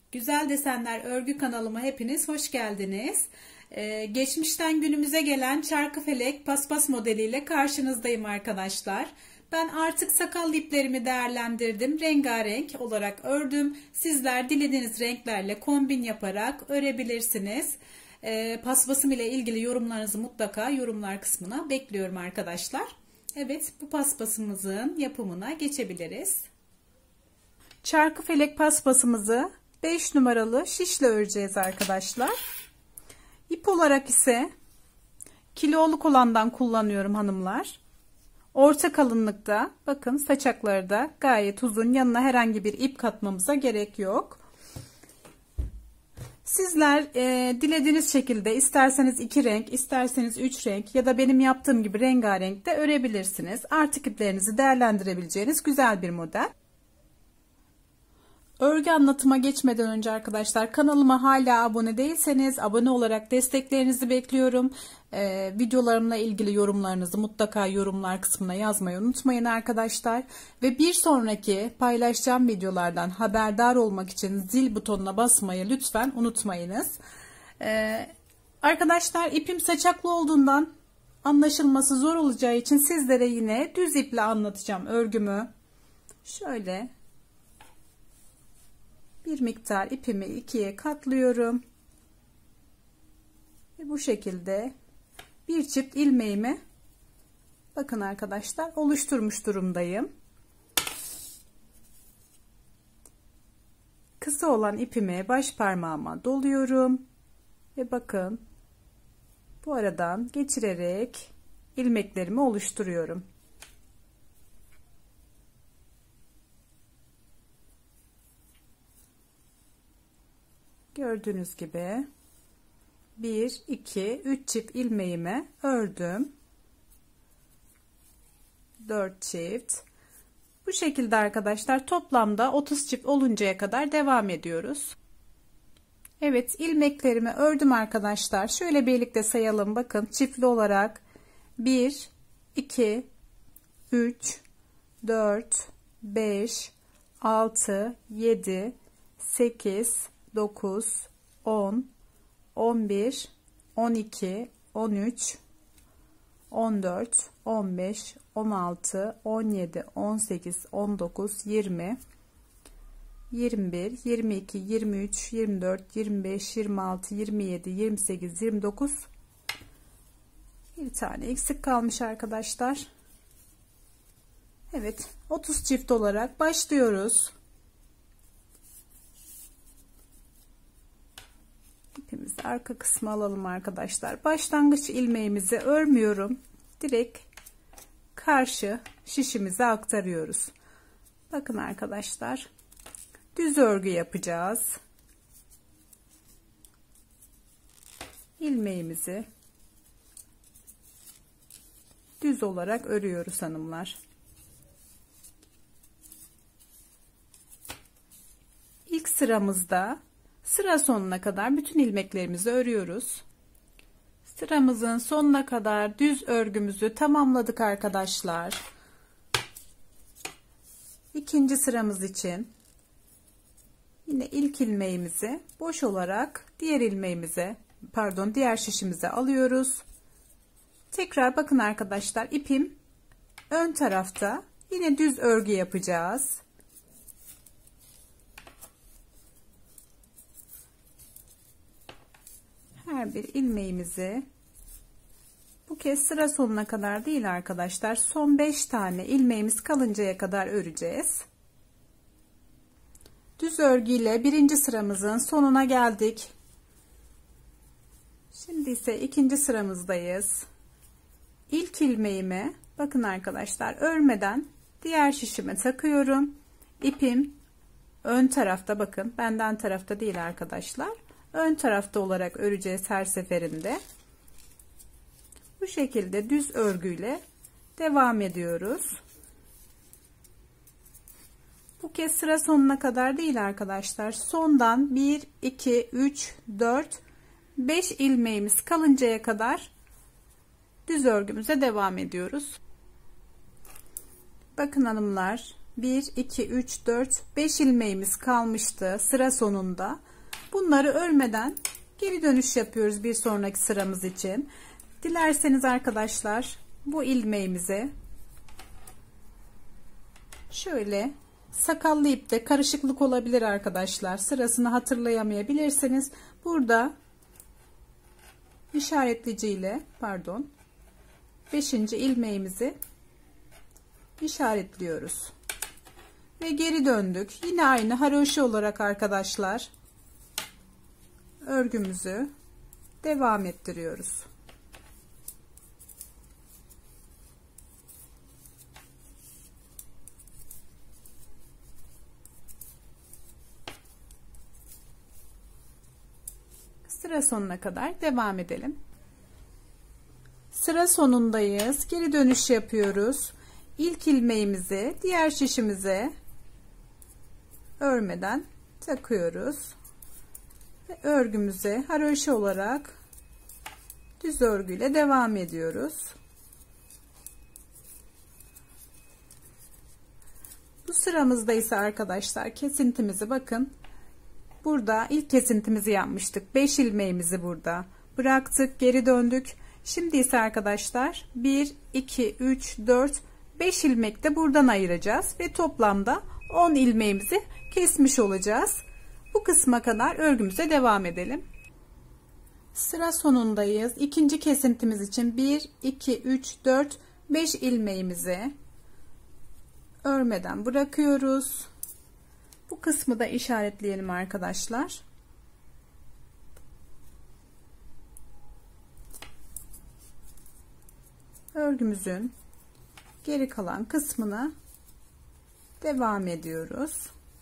Güzel Desenler Örgü kanalıma hepiniz hoş geldiniz. Geçmişten günümüze gelen çarkıfelek paspas modeliyle karşınızdayım arkadaşlar. Ben artık sakal iplerimi değerlendirdim. Rengarenk olarak ördüm. Sizler dilediğiniz renklerle kombin yaparak örebilirsiniz. Paspasım ile ilgili yorumlarınızı mutlaka yorumlar kısmına bekliyorum arkadaşlar. Evet, bu paspasımızın yapımına geçebiliriz. Çarkıfelek paspasımızı 5 numaralı şişle öreceğiz arkadaşlar. İp olarak ise kiloluk olandan kullanıyorum hanımlar. Orta kalınlıkta, bakın saçakları da gayet uzun, yanına herhangi bir ip katmamıza gerek yok. Sizler dilediğiniz şekilde isterseniz 2 renk, isterseniz 3 renk ya da benim yaptığım gibi rengarenk de örebilirsiniz. Artık iplerinizi değerlendirebileceğiniz güzel bir model. Örgü anlatıma geçmeden önce arkadaşlar, kanalıma hala abone değilseniz abone olarak desteklerinizi bekliyorum. Videolarımla ilgili yorumlarınızı mutlaka yorumlar kısmına yazmayı unutmayın arkadaşlar. Ve bir sonraki paylaşacağım videolardan haberdar olmak için zil butonuna basmayı lütfen unutmayınız. Arkadaşlar, ipim saçaklı olduğundan anlaşılması zor olacağı için sizlere yine düz iple anlatacağım örgümü. Şöyle bir miktar ipimi ikiye katlıyorum ve bu şekilde bir çift ilmeğimi, bakın arkadaşlar, oluşturmuş durumdayım. Kısa olan ipimi baş parmağıma doluyorum ve bakın bu aradan geçirerek ilmeklerimi oluşturuyorum. Gördüğünüz gibi 1 2 3 çift ilmeğimi ördüm. 4 çift. Bu şekilde arkadaşlar toplamda 30 çift oluncaya kadar devam ediyoruz. Evet, ilmeklerimi ördüm arkadaşlar. Şöyle birlikte sayalım, bakın çiftli olarak 1 2 3 4 5 6 7 8 9 10 11 12 13 14 15 16 17 18 19 20 21 22 23 24 25 26 27 28 29. Bir tane eksik kalmış arkadaşlar. Evet, 30 çift olarak başlıyoruz. İpimizi arka kısmı alalım arkadaşlar. Başlangıç ilmeğimizi örmüyorum. Direkt karşı şişimize aktarıyoruz. Bakın arkadaşlar, düz örgü yapacağız. İlmeğimizi düz olarak örüyoruz hanımlar. İlk sıramızda sıra sonuna kadar bütün ilmeklerimizi örüyoruz. Sıramızın sonuna kadar düz örgümüzü tamamladık arkadaşlar. İkinci sıramız için yine ilk ilmeğimizi boş olarak diğer şişimize alıyoruz. Tekrar bakın arkadaşlar, ipim ön tarafta, yine düz örgü yapacağız. Her bir ilmeğimizi bu kez sıra sonuna kadar değil arkadaşlar, son 5 tane ilmeğimiz kalıncaya kadar öreceğiz. Düz örgüyle birinci sıramızın sonuna geldik. Şimdi ise ikinci sıramızdayız. İlk ilmeğimi, bakın arkadaşlar, örmeden diğer şişime takıyorum. İpim ön tarafta, bakın benden tarafta değil arkadaşlar, ön tarafta olarak öreceğiz her seferinde. Bu şekilde düz örgüyle devam ediyoruz. Bu kez sıra sonuna kadar değil arkadaşlar, sondan 1 2 3 4 5 ilmeğimiz kalıncaya kadar düz örgümüze devam ediyoruz. Bakın hanımlar, 1 2 3 4 5 ilmeğimiz kalmıştı sıra sonunda. Bunları örmeden geri dönüş yapıyoruz bir sonraki sıramız için. Dilerseniz arkadaşlar bu ilmeğimizi şöyle, sakallı ipte karışıklık olabilir arkadaşlar, sırasını hatırlayamayabilirsiniz. Burada işaretleyiciyle 5. ilmeğimizi işaretliyoruz ve geri döndük. Yine aynı haroşa olarak arkadaşlar örgümüzü devam ettiriyoruz. Sıra sonuna kadar devam edelim. Sıra sonundayız. Geri dönüş yapıyoruz. İlk ilmeğimizi diğer şişimize örmeden takıyoruz. Ve örgümüze haroşa olarak düz örgüyle devam ediyoruz. Bu sıramızda ise arkadaşlar kesintimizi bakın. Burada ilk kesintimizi yapmıştık. 5 ilmeğimizi burada bıraktık, geri döndük. Şimdi ise arkadaşlar 1 2 3 4 5 ilmek de buradan ayıracağız ve toplamda 10 ilmeğimizi kesmiş olacağız. Bu kısma kadar örgümüze devam edelim. Sıra sonundayız. İkinci kesintimiz için 1 2 3 4 5 ilmeğimizi örmeden bırakıyoruz. Bu kısmı da işaretleyelim arkadaşlar. Örgümüzün geri kalan kısmına devam ediyoruz.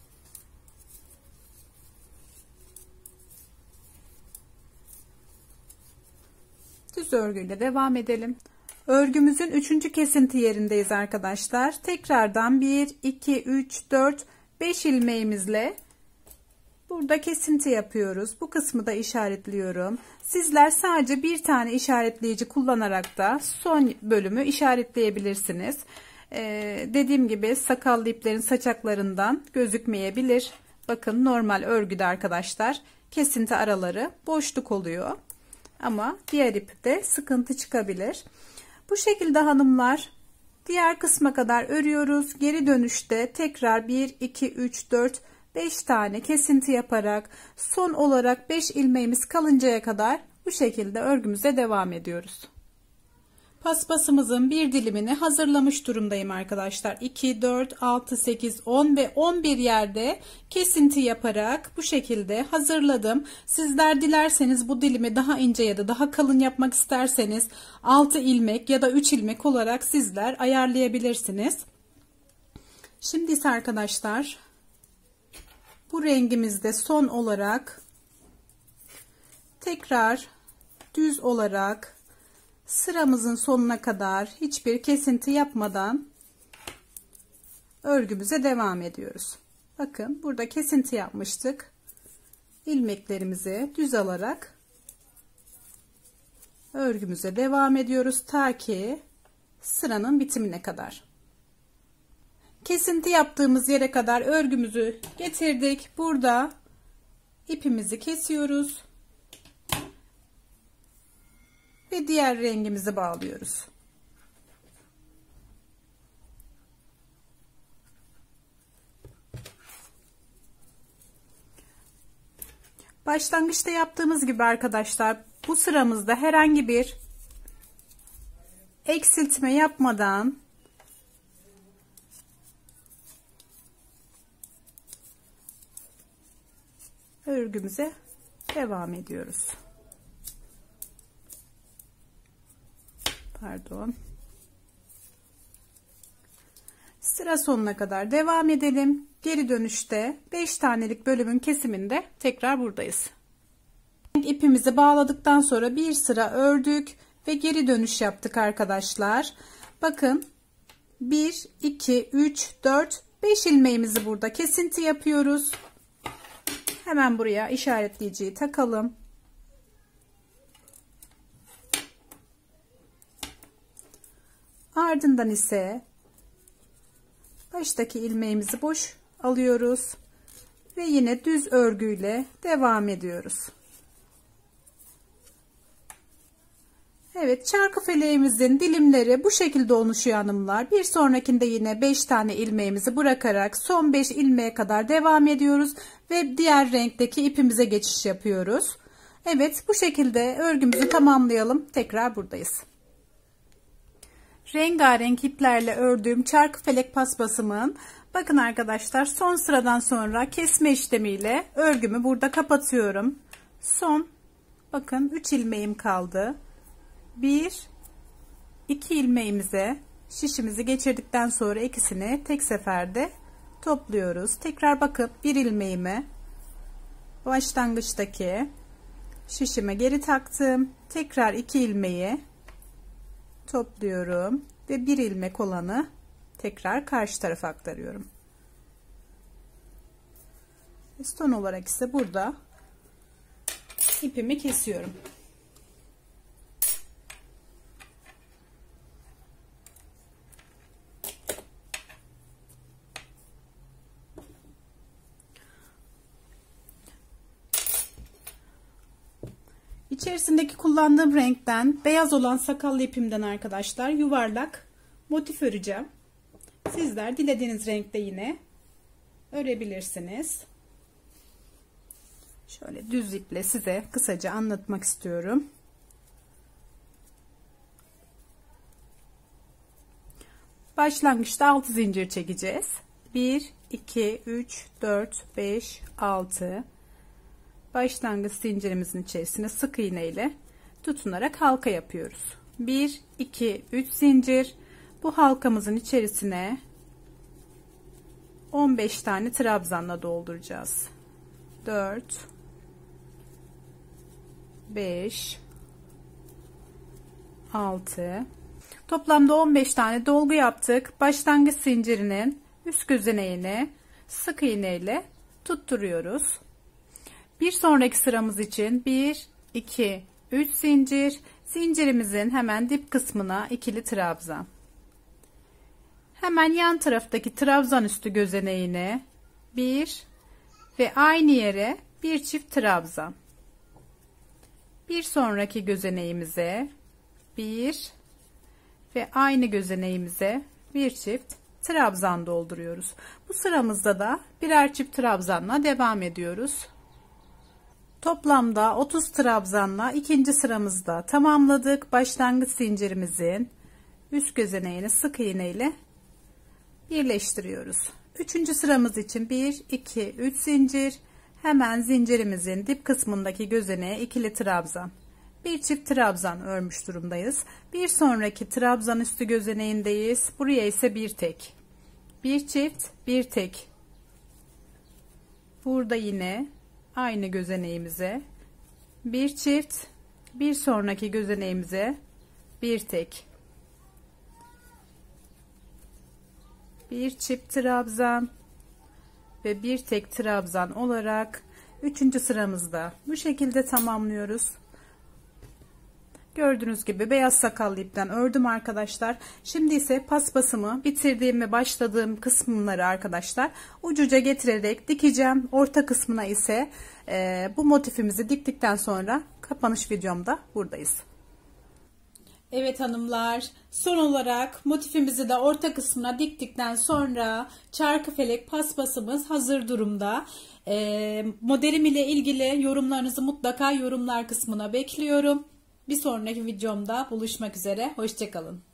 Düz örgüyle devam edelim. Örgümüzün 3. kesinti yerindeyiz arkadaşlar. Tekrardan 1 2 3 4 5 ilmeğimizle burada kesinti yapıyoruz. Bu kısmı da işaretliyorum. Sizler sadece bir tane işaretleyici kullanarak da son bölümü işaretleyebilirsiniz. Dediğim gibi sakallı iplerin saçaklarından gözükmeyebilir. Bakın normal örgüde arkadaşlar kesinti araları boşluk oluyor. Ama diğer ipte sıkıntı çıkabilir. Bu şekilde hanımlar diğer kısma kadar örüyoruz. Geri dönüşte tekrar 1 2 3 4 5 tane kesinti yaparak son olarak 5 ilmeğimiz kalıncaya kadar bu şekilde örgümüze devam ediyoruz. Paspasımızın bir dilimini hazırlamış durumdayım arkadaşlar. 2 4 6 8 10 ve 11 yerde kesinti yaparak bu şekilde hazırladım. Sizler dilerseniz bu dilimi daha ince ya da daha kalın yapmak isterseniz 6 ilmek ya da 3 ilmek olarak sizler ayarlayabilirsiniz. Şimdi ise arkadaşlar bu rengimizde son olarak tekrar düz olarak sıramızın sonuna kadar hiçbir kesinti yapmadan örgümüze devam ediyoruz. Bakın burada kesinti yapmıştık. İlmeklerimizi düz alarak örgümüze devam ediyoruz ta ki sıranın bitimine kadar. Kesinti yaptığımız yere kadar örgümüzü getirdik. Burada ipimizi kesiyoruz. Ve diğer rengimizi bağlıyoruz. Başlangıçta yaptığımız gibi arkadaşlar bu sıramızda herhangi bir eksiltme yapmadan örgümüze devam ediyoruz. Sıra sonuna kadar devam edelim. Geri dönüşte 5 tanelik bölümün kesiminde tekrar buradayız. İpimizi bağladıktan sonra bir sıra ördük ve geri dönüş yaptık arkadaşlar. Bakın 1 2 3 4 5 ilmeğimizi burada kesinti yapıyoruz. Hemen buraya işaretleyiciyi takalım. Ardından ise baştaki ilmeğimizi boş alıyoruz ve yine düz örgüyle devam ediyoruz. Evet, çarkıfeleğimizin dilimleri bu şekilde oluşuyor hanımlar. Bir sonrakinde yine 5 tane ilmeğimizi bırakarak son 5 ilmeğe kadar devam ediyoruz ve diğer renkteki ipimize geçiş yapıyoruz. Evet, bu şekilde örgümüzü tamamlayalım. Tekrar buradayız. Rengarenk iplerle ördüğüm çarkıfelek paspasımın, bakın arkadaşlar, son sıradan sonra kesme işlemiyle örgümü burada kapatıyorum. Son, bakın 3 ilmeğim kaldı. 1 2 ilmeğimize şişimizi geçirdikten sonra ikisini tek seferde topluyoruz. Tekrar bakıp bir ilmeğimi başlangıçtaki şişime geri taktım. Tekrar 2 ilmeği topluyorum ve bir ilmek olanı tekrar karşı tarafa aktarıyorum. Son olarak ise burada ipimi kesiyorum. İçerisindeki kullandığım renkten beyaz olan sakallı ipimden arkadaşlar yuvarlak motif öreceğim. Sizler dilediğiniz renkte yine örebilirsiniz. Şöyle düz iple size kısaca anlatmak istiyorum. Başlangıçta 6 zincir çekeceğiz. 1 2 3 4 5 6. Başlangıç zincirimizin içerisine sık iğne ile tutunarak halka yapıyoruz. 1 2 3 zincir. Bu halkamızın içerisine 15 tane trabzanla dolduracağız. 4 5 6. Toplamda 15 tane dolgu yaptık. Başlangıç zincirinin üst gözeneğini sık iğne ile tutturuyoruz. Bir sonraki sıramız için 1 2 3 zincir, zincirimizin hemen dip kısmına ikili trabzan. Hemen yan taraftaki trabzan üstü gözeneğine 1 ve aynı yere bir çift trabzan. Bir sonraki gözeneğimize 1 ve aynı gözeneğimize bir çift trabzan dolduruyoruz. Bu sıramızda da birer çift trabzanla devam ediyoruz. Toplamda 30 trabzanla ikinci sıramızda tamamladık. Başlangıç zincirimizin üst gözeneğini sık iğne ile birleştiriyoruz. Üçüncü sıramız için 1 2 3 zincir, hemen zincirimizin dip kısmındaki gözeneğe ikili trabzan, bir çift trabzan örmüş durumdayız. Bir sonraki trabzan üstü gözeneğindeyiz. Buraya ise bir tek, bir çift, bir tek. Burada yine aynı gözeneğimize bir çift, bir sonraki gözeneğimize bir tek, bir çift trabzan ve bir tek trabzan olarak 3. sıramızda bu şekilde tamamlıyoruz. Gördüğünüz gibi beyaz sakallı ipten ördüm arkadaşlar. Şimdi ise paspasımı bitirdiğim ve başladığım kısımları arkadaşlar ucuca getirerek dikeceğim. Orta kısmına ise bu motifimizi diktikten sonra kapanış videomda buradayız. Evet hanımlar, son olarak motifimizi de orta kısmına diktikten sonra çarkıfelek paspasımız hazır durumda. Modelim ile ilgili yorumlarınızı mutlaka yorumlar kısmına bekliyorum. Bir sonraki videomda buluşmak üzere. Hoşça kalın.